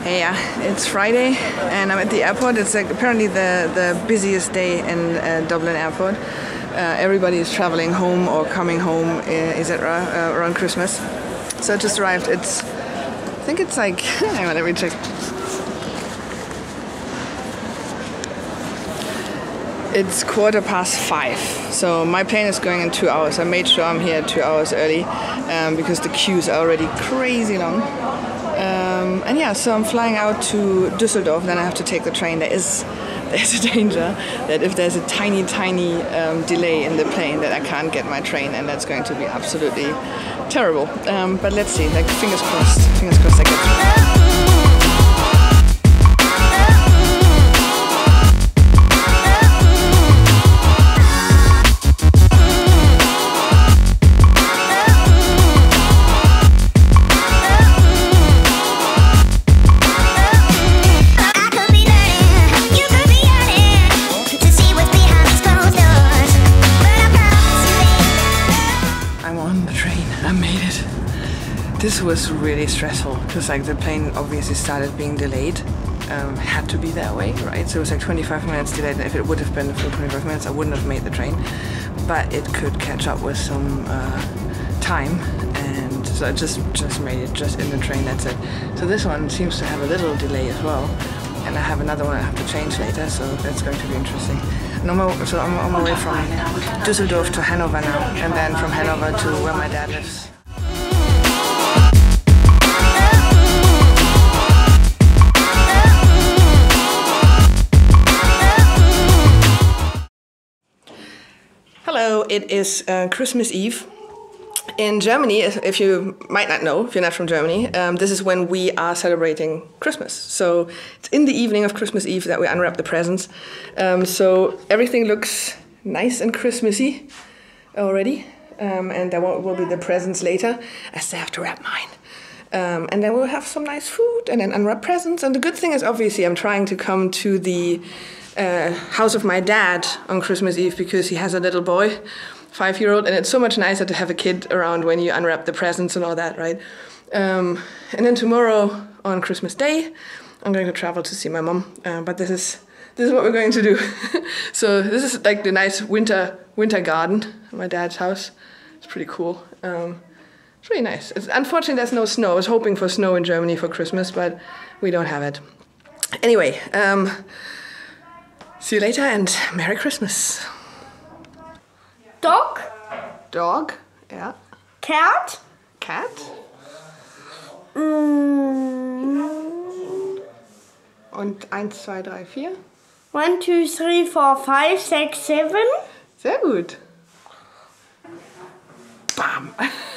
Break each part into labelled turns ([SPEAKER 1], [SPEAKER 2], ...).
[SPEAKER 1] Yeah, it's Friday and I'm at the airport. It's like apparently the busiest day in Dublin airport. Everybody is traveling home or coming home, etc. Around Christmas. So I just arrived. I think it's like, hang on, let me check. It's 5:15, so my plane is going in 2 hours. I made sure I'm here 2 hours early because the queues are already crazy long. And yeah, so I'm flying out to Düsseldorf, then I have to take the train. There's a danger that if there's a tiny delay in the plane that I can't get my train, and that's going to be absolutely terrible. But let's see, like fingers crossed I get through. This was really stressful because like the plane obviously started being delayed. Had to be that way, right? So it was like 25 minutes delayed. If it would have been for 25 minutes, I wouldn't have made the train. But it could catch up with some time, and so I just made it just in the train. That's it. So this one seems to have a little delay as well, and I have another one I have to change later. So that's going to be interesting. So I'm on my way from Düsseldorf to Hanover now, and then from Hanover to where my dad lives. Hello, it is Christmas Eve. In Germany, if you might not know, if you're not from Germany, this is when we are celebrating Christmas. So it's in the evening of Christmas Eve that we unwrap the presents. So everything looks nice and Christmassy already. And there will be the presents later. I still have to wrap mine. And then we'll have some nice food and then unwrap presents. And the good thing is obviously I'm trying to come to the house of my dad on Christmas Eve because he has a little boy, 5-year-old, and it's so much nicer to have a kid around when you unwrap the presents and all that, right? And then tomorrow on Christmas Day, I'm going to travel to see my mom. But this is what we're going to do. So this is like the nice winter garden at my dad's house. It's pretty cool. It's really nice. Unfortunately, there's no snow. I was hoping for snow in Germany for Christmas, but we don't have it. Anyway. See you later and Merry Christmas.
[SPEAKER 2] Dog.
[SPEAKER 1] Dog, yeah.
[SPEAKER 2] Cat.
[SPEAKER 1] Cat. Und 1, 2, 3, 4.
[SPEAKER 2] 1, 2, 3, 4, 5, 6, 7.
[SPEAKER 1] Sehr gut. Bam.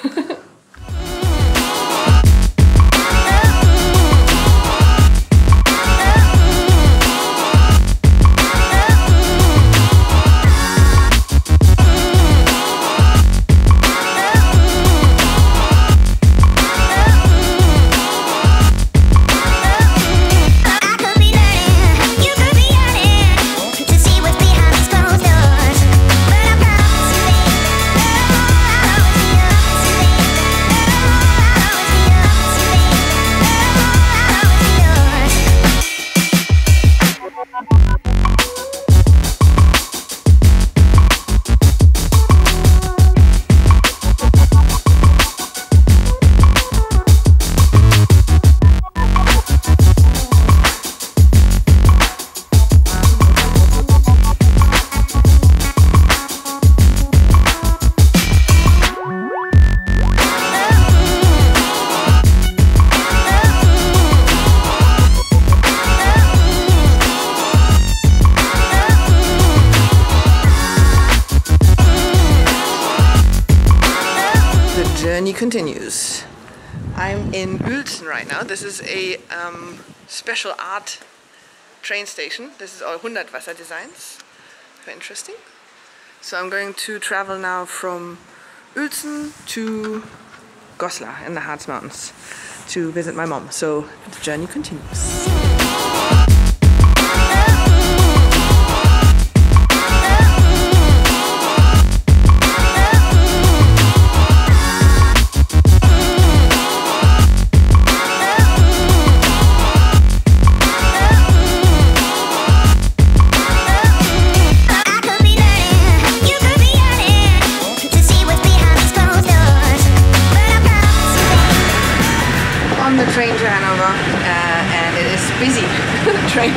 [SPEAKER 1] Continues. I'm in Uelzen right now. This is a special art train station. This is all 100 Wasser designs. Very interesting. So I'm going to travel now from Uelzen to Goslar in the Harz Mountains to visit my mom. So the journey continues.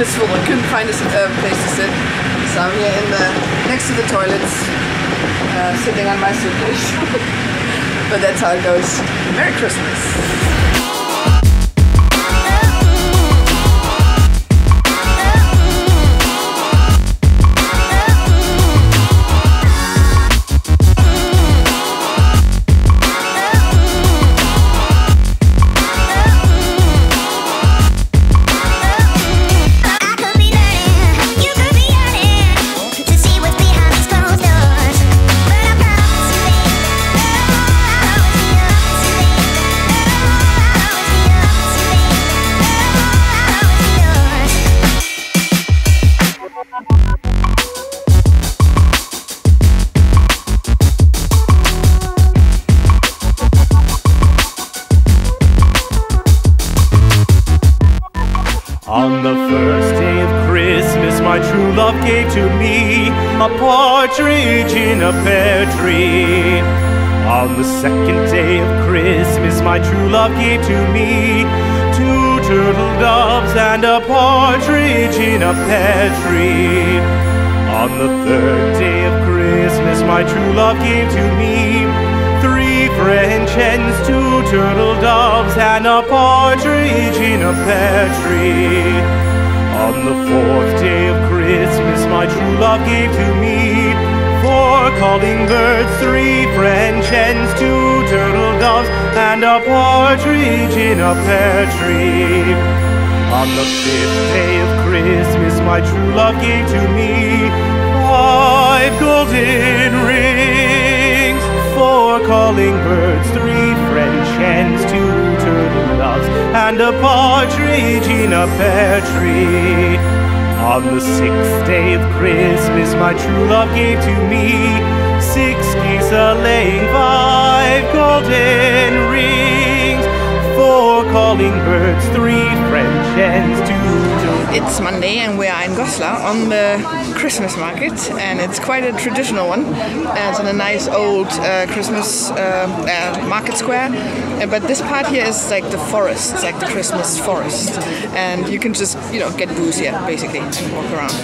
[SPEAKER 1] is full. I couldn't find a place to sit. So I'm here next to the toilets, sitting on my suitcase. But that's how it goes. Merry Christmas!
[SPEAKER 3] On the first day of Christmas, my true love gave to me a partridge in a pear tree. On the second day of Christmas, my true love gave to me 2 turtle doves and a partridge in a pear tree. On the third day of Christmas, my true love gave to me 3 French hens, 2 turtle doves, and a partridge in a pear tree. On the 4th day of Christmas, my true love gave to me 4 calling birds, 3 French hens, 2 turtle doves, and a partridge in a pear tree. On the 5th day of Christmas, my true love gave to me 5 golden rings, 4 calling birds, 3 French hens, 2 turtle doves, and a partridge in a pear tree. On the 6th day of Christmas, my true love gave to me 6 geese a-laying, 5 golden rings, 4 calling birds, 3 French hens, 2 turtle.
[SPEAKER 1] It's Monday and we are in Goslar on the Christmas market, and it's quite a traditional one. It's in a nice old Christmas market square. But this part here is like the forest, it's like the Christmas forest, and you can just get booze here basically and walk around.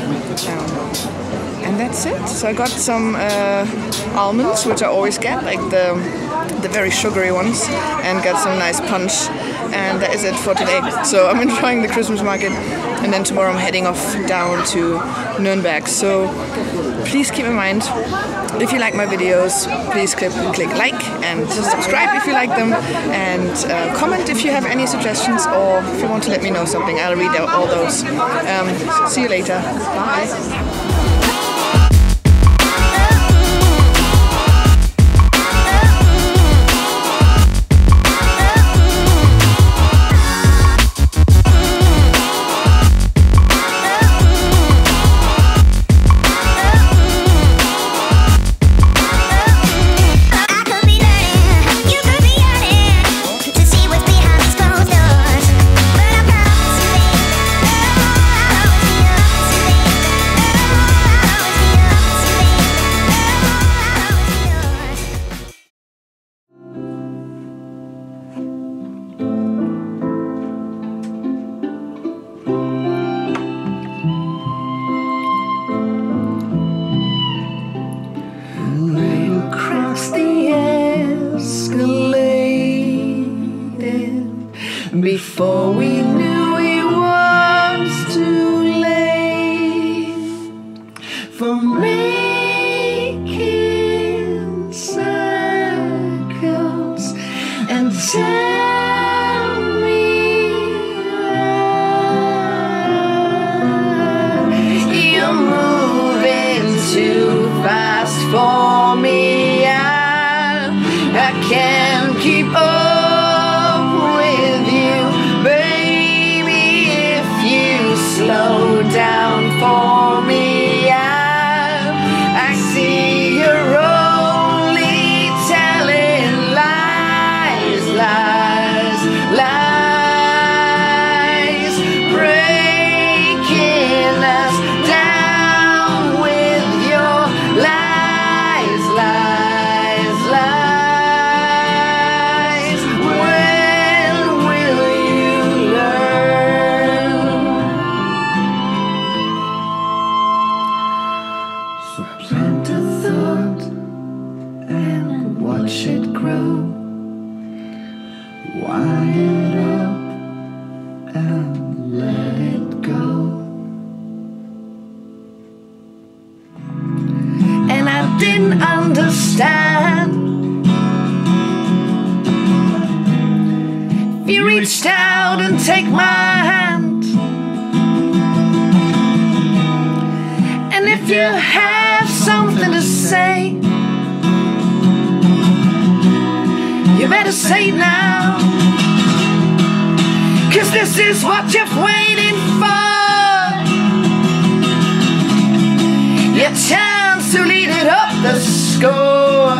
[SPEAKER 1] And that's it. So I got some almonds, which I always get, like the very sugary ones, and got some nice punch. And that is it for today. So I'm enjoying the Christmas market, and then tomorrow I'm heading off down to Nuremberg. So please keep in mind, if you like my videos, please click like and subscribe if you like them, and comment if you have any suggestions or if you want to let me know something. I'll read out all those. See you later. Bye. Before we knew it was too late for making circles and tell me you're moving too fast for me. I can't keep up. Slow down for me. I see you're only telling lies, lies, lies, breaking us down with your lies, lies.
[SPEAKER 4] So plant a thought and watch it grow. Wind it up and let it go. And I didn't understand. You reached out and take my hand. And if you have something to say, you better say it now. 'Cause this is what you've waited for. Your chance to lead it up the score.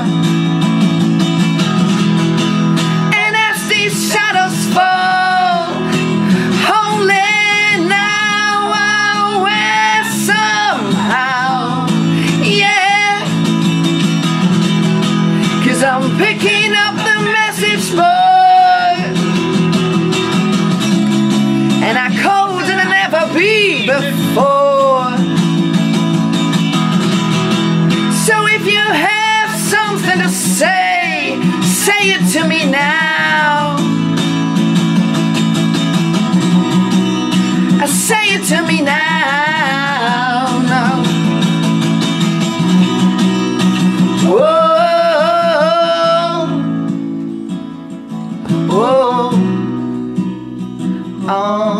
[SPEAKER 4] And as these shadows fall, only now I'll wear somehow. Yeah, 'cause I'm picking up the message board. And I cold than I'll never be before. So if you have something to say, say it to me now. Say it to me now. No. Whoa. Whoa. Oh.